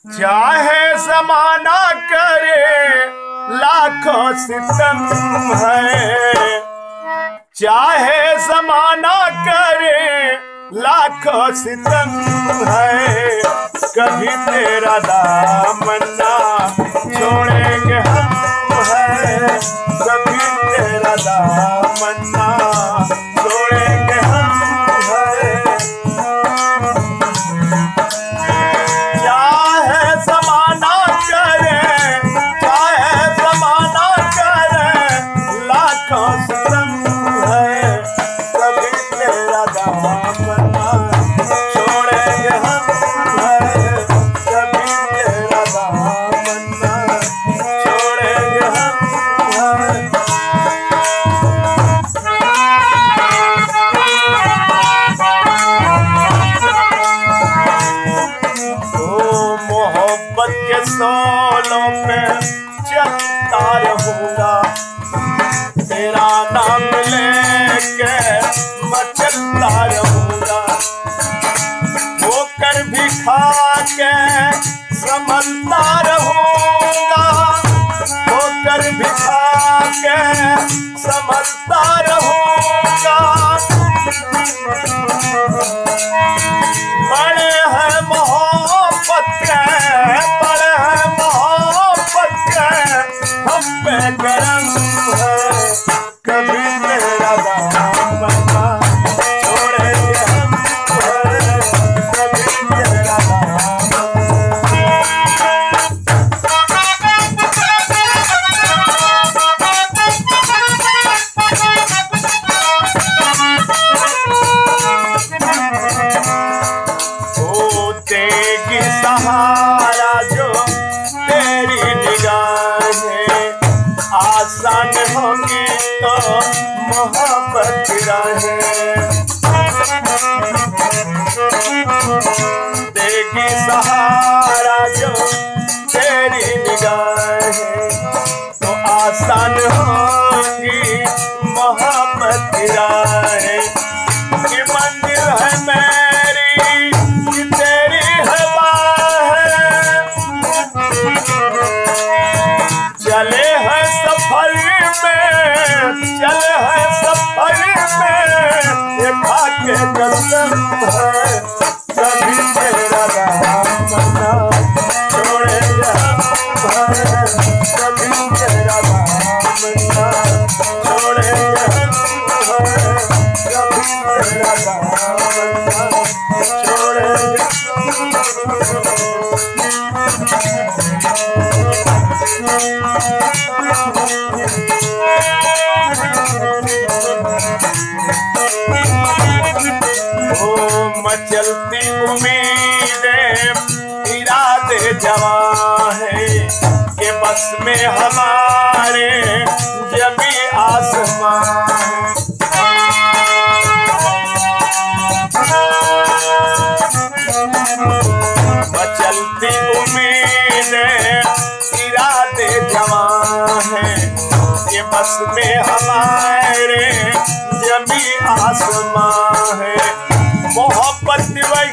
चाहे जमाना करे लाखों सितम है, चाहे जमाना करे लाखों सितम है, कभी तेरा दामन ना छोड़ेंगे हम है, कभी तेरा दामन ना छोड़ेंगे हम है। चाहे जमाना करे, चाहे जमाना करे लाखों सितम है, कभी तेरा दामन ना छोड़ेंगे हम है, कभी तेरा दामन ना छोड़ेंगे हम है। मोहब्बत के सोलों पे चलता रहूंगा, तेरा नाम लेके मैं चलता रहूंगा, होकर भी खा के समझता रहूंगा, होकर भी खा के समझता रहूंगा। बड़े हैं मोहब्बत के, बड़े हैं मोहब्बत के, हम पे करम है, कभी तेरा दामन ना छोड़ेंगे हम है, कभी तेरा दामन। देगी सहारा जो तेरी निगाहें, आसान होगी तो मोहब्बत की राहें। देगी सहारा जो तेरी निगाहें, तो आसान होगी मोहब्बत की राहें। ये मंजिल है मेरी कि तेरी है बाहें, चले हैं सफर में, चले हैं सफर में, ये खाके कसम है, कभी तेरा दामन ना छोड़ेंगे हम है, कभी तेरा दामन ना छोड़ेंगे हम है, कभी तेरा दामन ना छोड़ेंगे। मचलती उम्मीदें इरादे जवां है, के बस में हमारे जमी आसमां है। मचलती उम्मीदें इरादे जवां है, के बस में हमारे जमी आसमां है। मोहब्बत वही